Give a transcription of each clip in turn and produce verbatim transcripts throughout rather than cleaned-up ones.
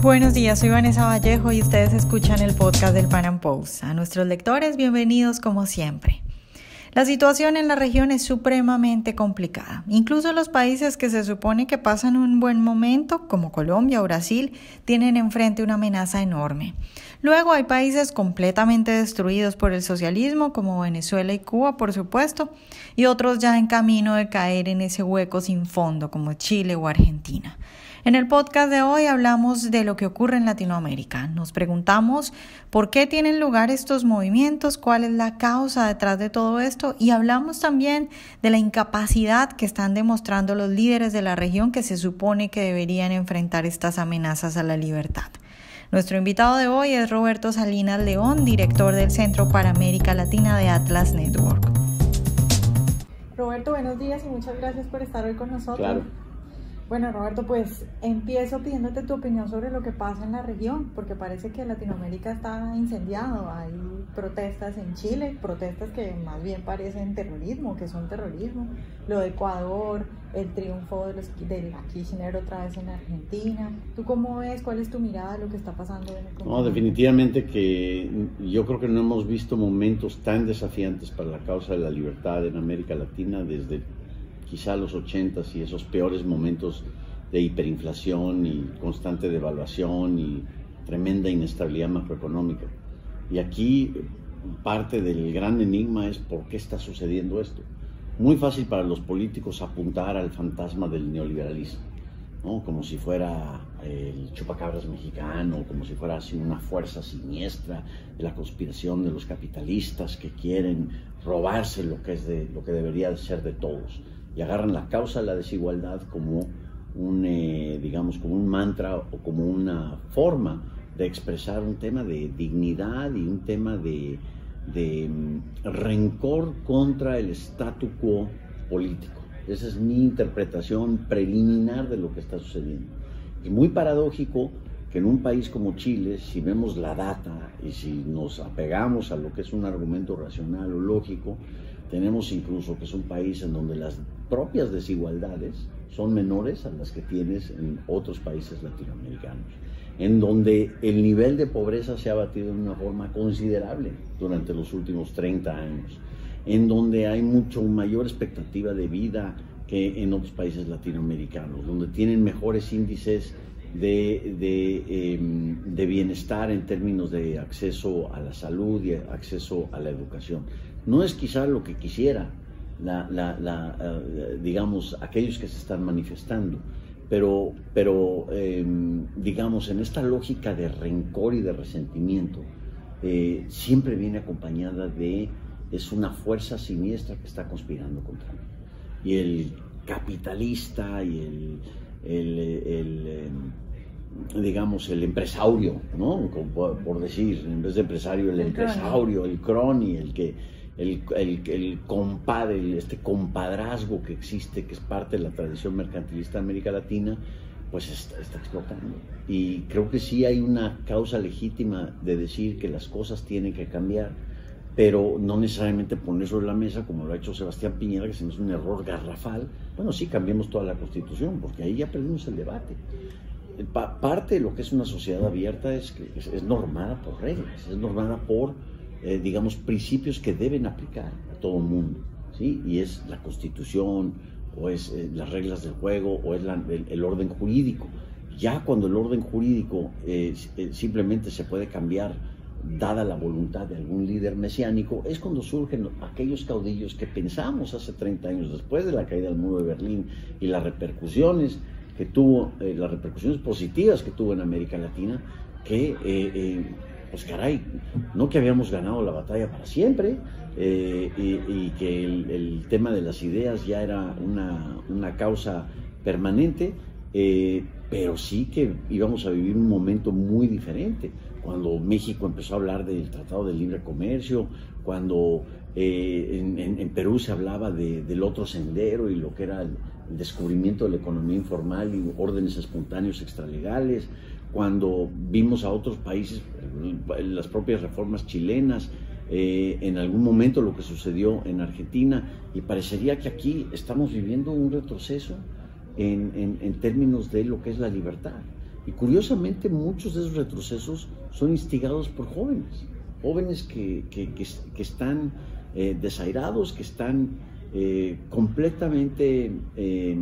Buenos días, soy Vanessa Vallejo y ustedes escuchan el podcast del Pan Am Post. A nuestros lectores, bienvenidos como siempre. La situación en la región es supremamente complicada. Incluso los países que se supone que pasan un buen momento, como Colombia o Brasil, tienen enfrente una amenaza enorme. Luego hay países completamente destruidos por el socialismo, como Venezuela y Cuba, por supuesto, y otros ya en camino de caer en ese hueco sin fondo, como Chile o Argentina. En el podcast de hoy hablamos de lo que ocurre en Latinoamérica. Nos preguntamos por qué tienen lugar estos movimientos, cuál es la causa detrás de todo esto y hablamos también de la incapacidad que están demostrando los líderes de la región que se supone que deberían enfrentar estas amenazas a la libertad. Nuestro invitado de hoy es Roberto Salinas León, director del Centro para América Latina de Atlas Network. Roberto, buenos días y muchas gracias por estar hoy con nosotros. Claro. Bueno, Roberto, pues empiezo pidiéndote tu opinión sobre lo que pasa en la región, porque parece que Latinoamérica está incendiado. Hay protestas en Chile, protestas que más bien parecen terrorismo, que son terrorismo. Lo de Ecuador, el triunfo de, los, de la Kirchner otra vez en Argentina. ¿Tú cómo ves? ¿Cuál es tu mirada de lo que está pasando en el continente? No, definitivamente que yo creo que no hemos visto momentos tan desafiantes para la causa de la libertad en América Latina desde quizá los ochentas y esos peores momentos de hiperinflación y constante devaluación y tremenda inestabilidad macroeconómica. Y aquí parte del gran enigma es por qué está sucediendo esto. Muy fácil para los políticos apuntar al fantasma del neoliberalismo, ¿no? Como si fuera el chupacabras mexicano, como si fuera así una fuerza siniestra de la conspiración de los capitalistas que quieren robarse lo que, es de, lo que debería ser de todos. Y agarran la causa de la desigualdad como un, eh, digamos, como un mantra o como una forma de expresar un tema de dignidad y un tema de, de um, rencor contra el statu quo político. Esa es mi interpretación preliminar de lo que está sucediendo. Y muy paradójico que en un país como Chile, si vemos la data y si nos apegamos a lo que es un argumento racional o lógico, tenemos incluso que es un país en donde las propias desigualdades son menores a las que tienes en otros países latinoamericanos, en donde el nivel de pobreza se ha batido de una forma considerable durante los últimos treinta años, en donde hay mucho mayor expectativa de vida que en otros países latinoamericanos, donde tienen mejores índices de, de, eh, de bienestar en términos de acceso a la salud y acceso a la educación. No es quizá lo que quisiera, la, la, la, uh, digamos, aquellos que se están manifestando, pero, pero eh, digamos, en esta lógica de rencor y de resentimiento, eh, siempre viene acompañada de, es una fuerza siniestra que está conspirando contra mí. Y el capitalista y el, el, el, el eh, digamos, el empresario, ¿no? Por, por decir, en vez de empresario, el, el empresario, crony. el crony, el que... El, el, el compadre, este compadrazgo que existe, que es parte de la tradición mercantilista de América Latina, pues está, está explotando. Y creo que sí hay una causa legítima de decir que las cosas tienen que cambiar, pero no necesariamente poner sobre la mesa, como lo ha hecho Sebastián Piñera, que se me hace un error garrafal. Bueno, sí, cambiemos toda la Constitución, porque ahí ya perdimos el debate. Pa parte de lo que es una sociedad abierta es que es, es normada por reglas, es normada por Eh, digamos, principios que deben aplicar a todo el mundo, ¿sí? Y es la Constitución, o es eh, las reglas del juego, o es la, el, el orden jurídico. Ya cuando el orden jurídico eh, eh, simplemente se puede cambiar dada la voluntad de algún líder mesiánico, es cuando surgen aquellos caudillos que pensamos hace treinta años, después de la caída del muro de Berlín y las repercusiones que tuvo, eh, las repercusiones positivas que tuvo en América Latina, que... Eh, eh, pues caray, no que habíamos ganado la batalla para siempre eh, y, y que el, el tema de las ideas ya era una, una causa permanente, eh, pero sí que íbamos a vivir un momento muy diferente. Cuando México empezó a hablar del Tratado de Libre Comercio, cuando eh, en, en, en Perú se hablaba de, del otro sendero y lo que era el, el descubrimiento de la economía informal y órdenes espontáneos extralegales, cuando vimos a otros países, las propias reformas chilenas, eh, en algún momento lo que sucedió en Argentina, y parecería que aquí estamos viviendo un retroceso en, en, en términos de lo que es la libertad. Y curiosamente muchos de esos retrocesos son instigados por jóvenes, jóvenes que, que, que, que están eh, desairados, que están eh, completamente, eh,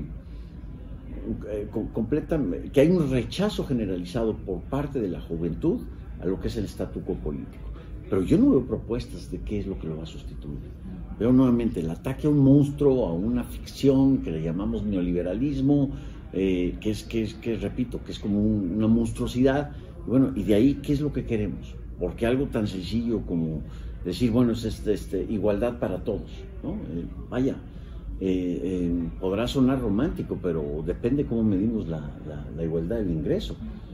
eh, completa, que hay un rechazo generalizado por parte de la juventud a lo que es el statu quo político. Pero yo no veo propuestas de qué es lo que lo va a sustituir. Veo nuevamente el ataque a un monstruo, a una ficción que le llamamos neoliberalismo, eh, que, es, que, es, que repito, que es como un, una monstruosidad. Y bueno, y de ahí, ¿qué es lo que queremos? Porque algo tan sencillo como decir, bueno, es este, este, igualdad para todos, ¿no? Eh, vaya, eh, eh, podrá sonar romántico, pero depende cómo medimos la, la, la igualdad del ingreso.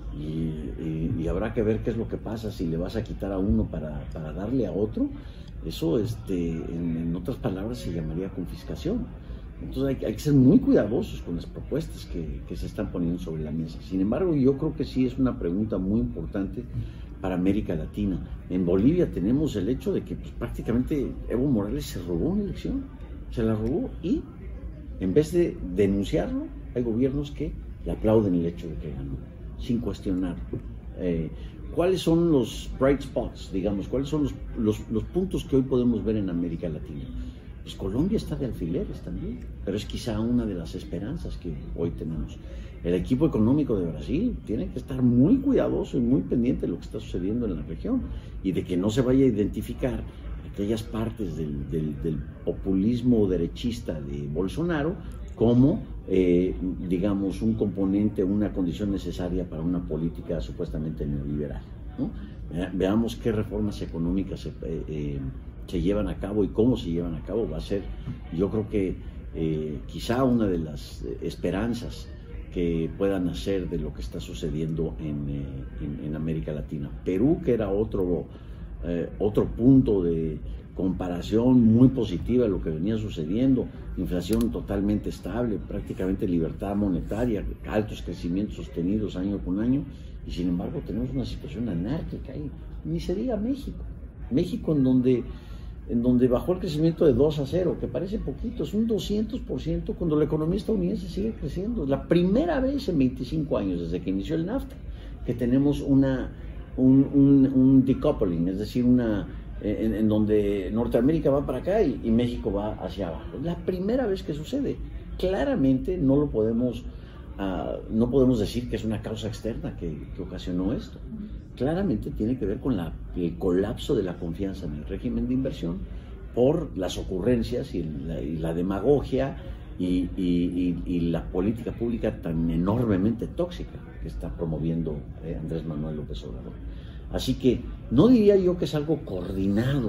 Y, y, y habrá que ver qué es lo que pasa si le vas a quitar a uno para, para darle a otro. Eso, este, en, en otras palabras, se llamaría confiscación. Entonces hay, hay que ser muy cuidadosos con las propuestas que, que se están poniendo sobre la mesa. Sin embargo, yo creo que sí es una pregunta muy importante para América Latina. En Bolivia tenemos el hecho de que pues, prácticamente Evo Morales se robó una elección, se la robó, y en vez de denunciarlo, hay gobiernos que le aplauden el hecho de que ganó, sin cuestionar. Eh, ¿Cuáles son los bright spots, digamos? ¿Cuáles son los, los, los puntos que hoy podemos ver en América Latina? Pues Colombia está de alfileres también, pero es quizá una de las esperanzas que hoy tenemos. El equipo económico de Brasil tiene que estar muy cuidadoso y muy pendiente de lo que está sucediendo en la región y de que no se vaya a identificar aquellas partes del, del, del populismo derechista de Bolsonaro como, eh, digamos, un componente, una condición necesaria para una política supuestamente neoliberal, ¿no? Veamos qué reformas económicas se, eh, eh, se llevan a cabo y cómo se llevan a cabo. Va a ser, yo creo que eh, quizá una de las esperanzas que puedan hacer de lo que está sucediendo en, eh, en, en América Latina. Perú, que era otro, eh, otro punto de comparación muy positiva de lo que venía sucediendo, inflación totalmente estable, prácticamente libertad monetaria, altos crecimientos sostenidos año con año, y sin embargo tenemos una situación anárquica ahí. Ni se diga México, México en donde, en donde bajó el crecimiento de dos a cero, que parece poquito, es un doscientos por ciento cuando la economía estadounidense sigue creciendo. Es la primera vez en veinticinco años, desde que inició el NAFTA, que tenemos una, un, un, un decoupling, es decir, una En, en donde Norteamérica va para acá y, y México va hacia abajo. Es la primera vez que sucede. Claramente no lo podemos, uh, no podemos decir que es una causa externa que, que ocasionó esto. Claramente tiene que ver con la, el colapso de la confianza en el régimen de inversión por las ocurrencias y la, y la demagogia y, y, y, y la política pública tan enormemente tóxica que está promoviendo eh, Andrés Manuel López Obrador. Así que no diría yo que es algo coordinado,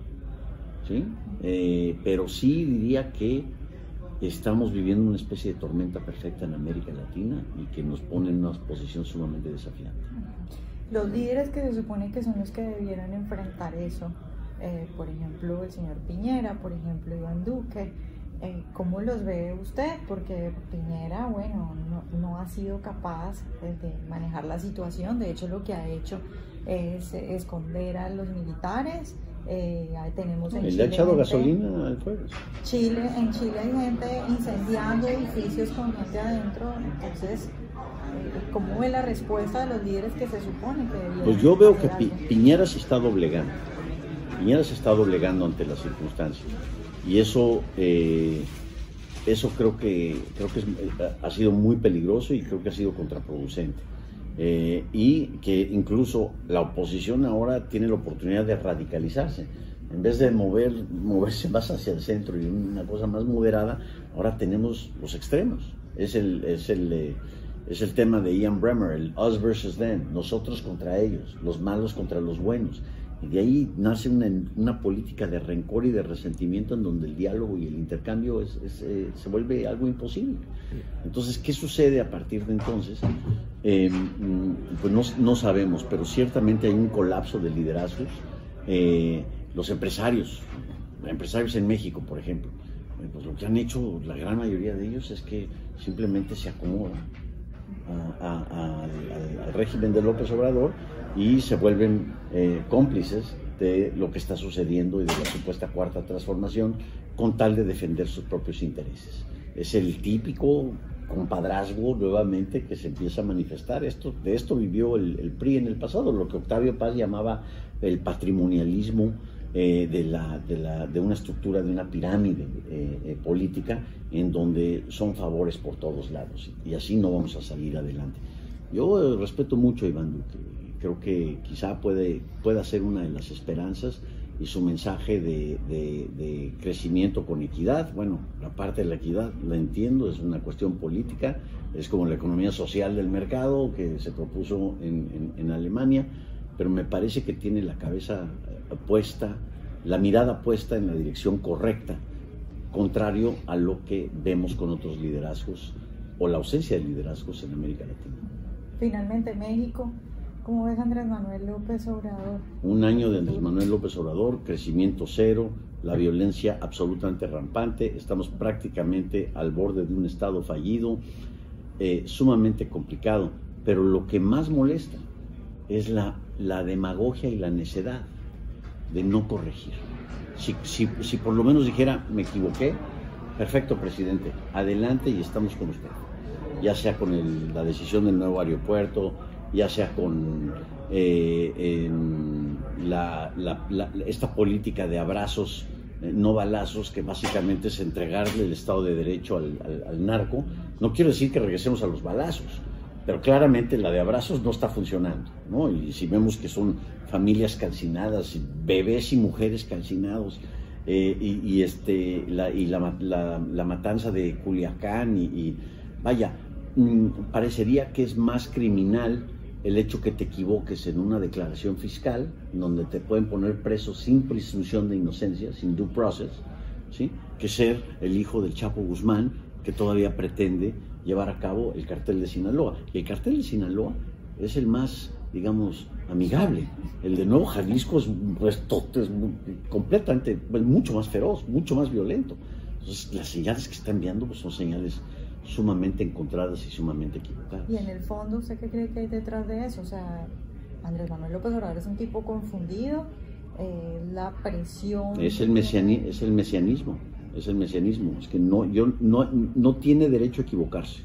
¿sí? Eh, pero sí diría que estamos viviendo una especie de tormenta perfecta en América Latina y que nos pone en una posición sumamente desafiante. Los líderes que se supone que son los que debieran enfrentar eso, eh, por ejemplo el señor Piñera, por ejemplo Iván Duque, eh, ¿cómo los ve usted? Porque Piñera, bueno, no, no ha sido capaz de, de manejar la situación. De hecho, lo que ha hecho es esconder a los militares. Eh, tenemos en Él Chile le ha echado gente, gasolina al fuego. Chile, en Chile hay gente incendiando edificios con gente adentro. Entonces, eh, ¿cómo ve la respuesta de los líderes que se supone que deberían? Pues yo veo que Pi Piñera se está doblegando. Piñera se está doblegando ante las circunstancias. Y eso, eh, eso creo que, creo que es, ha sido muy peligroso y creo que ha sido contraproducente. Eh, y que incluso la oposición ahora tiene la oportunidad de radicalizarse. En vez de mover, moverse más hacia el centro y una cosa más moderada, ahora tenemos los extremos. Es el, es el, eh, es el tema de Ian Bremmer, el us versus them, nosotros contra ellos, los malos contra los buenos. Y de ahí nace una, una política de rencor y de resentimiento en donde el diálogo y el intercambio es, es, eh, se vuelve algo imposible. Entonces, ¿qué sucede a partir de entonces? Eh, pues no, no sabemos, pero ciertamente hay un colapso de liderazgos. Eh, los empresarios, empresarios en México, por ejemplo, eh, pues lo que han hecho la gran mayoría de ellos es que simplemente se acomodan a, a, a, al, al régimen de López Obrador y se vuelven eh, cómplices de lo que está sucediendo y de la supuesta cuarta transformación con tal de defender sus propios intereses. Es el típico compadrazgo nuevamente que se empieza a manifestar. Esto, de esto vivió el, el P R I en el pasado, lo que Octavio Paz llamaba el patrimonialismo eh, de, la, de, la, de una estructura, de una pirámide eh, eh, política, en donde son favores por todos lados, y así no vamos a salir adelante. Yo eh, respeto mucho a Iván Duque, creo que quizá puede, pueda ser una de las esperanzas, y su mensaje de, de, de crecimiento con equidad. Bueno, la parte de la equidad la entiendo, es una cuestión política, es como la economía social del mercado que se propuso en, en, en Alemania, pero me parece que tiene la cabeza puesta, la mirada puesta en la dirección correcta, contrario a lo que vemos con otros liderazgos o la ausencia de liderazgos en América Latina. Finalmente, México. ¿Cómo ves Andrés Manuel López Obrador? Un año de Andrés Manuel López Obrador, crecimiento cero, la violencia absolutamente rampante, estamos prácticamente al borde de un estado fallido, eh, sumamente complicado, pero lo que más molesta es la, la demagogia y la necedad de no corregir. Si, si, si por lo menos dijera, me equivoqué, perfecto, presidente, adelante y estamos con usted, ya sea con el, la decisión del nuevo aeropuerto, ya sea con eh, la, la, la, esta política de abrazos, eh, no balazos, que básicamente es entregarle el Estado de Derecho al, al, al narco. No quiero decir que regresemos a los balazos, pero claramente la de abrazos no está funcionando, ¿no? Y si vemos que son familias calcinadas, bebés y mujeres calcinados, eh, y, y, este, la, y la, la, la matanza de Culiacán, y, y vaya, mmm, parecería que es más criminal el hecho que te equivoques en una declaración fiscal, donde te pueden poner preso sin presunción de inocencia, sin due process, ¿sí?, que ser el hijo del Chapo Guzmán, que todavía pretende llevar a cabo el cartel de Sinaloa. Y el cartel de Sinaloa es el más, digamos, amigable. El de Nuevo Jalisco es, pues, es completamente, pues, mucho más feroz, mucho más violento. Entonces, las señales que está enviando, pues, son señales sumamente encontradas y sumamente equivocadas. Y en el fondo, ¿usted qué cree que hay detrás de eso? O sea, Andrés Manuel López Obrador es un tipo confundido, eh, la presión... Es el, mesiani, es el mesianismo, es el mesianismo, es que no, yo, no, no tiene derecho a equivocarse.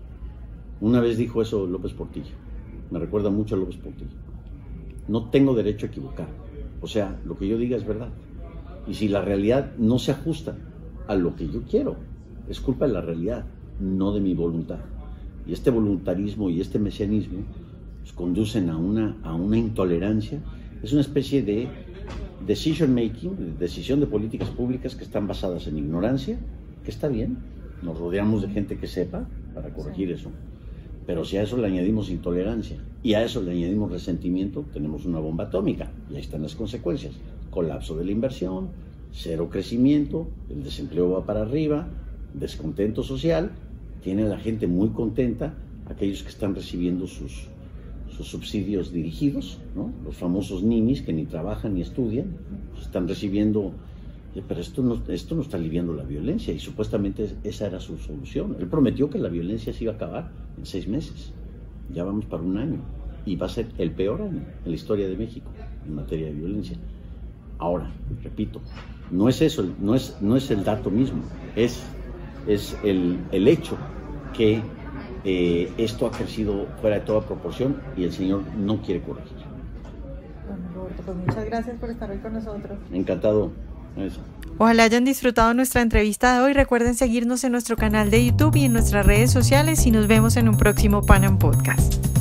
Una vez dijo eso López Portillo, me recuerda mucho a López Portillo. No tengo derecho a equivocar, o sea, lo que yo diga es verdad. Y si la realidad no se ajusta a lo que yo quiero, es culpa de la realidad, no de mi voluntad. Y este voluntarismo y este mesianismo pues, conducen a una, a una intolerancia. Es una especie de decision making, de decisión de políticas públicas que están basadas en ignorancia, que está bien, nos rodeamos de gente que sepa para corregir eso. Pero si a eso le añadimos intolerancia y a eso le añadimos resentimiento, tenemos una bomba atómica. Y ahí están las consecuencias: colapso de la inversión, cero crecimiento, el desempleo va para arriba, descontento social, tiene a la gente muy contenta, aquellos que están recibiendo sus, sus subsidios dirigidos, ¿no? Los famosos ninis que ni trabajan ni estudian, pues están recibiendo, pero esto no, esto no está aliviando la violencia, y supuestamente esa era su solución. Él prometió que la violencia se iba a acabar en seis meses, ya vamos para un año, y va a ser el peor año en la historia de México en materia de violencia. Ahora, repito, no es eso, no es, no es el dato mismo, es... es el, el hecho que eh, esto ha crecido fuera de toda proporción y el señor no quiere corregir. Bueno, Roberto, pues muchas gracias por estar hoy con nosotros. Encantado. Eso. Ojalá hayan disfrutado nuestra entrevista de hoy. Recuerden seguirnos en nuestro canal de YouTube y en nuestras redes sociales, y nos vemos en un próximo Pan Am Podcast.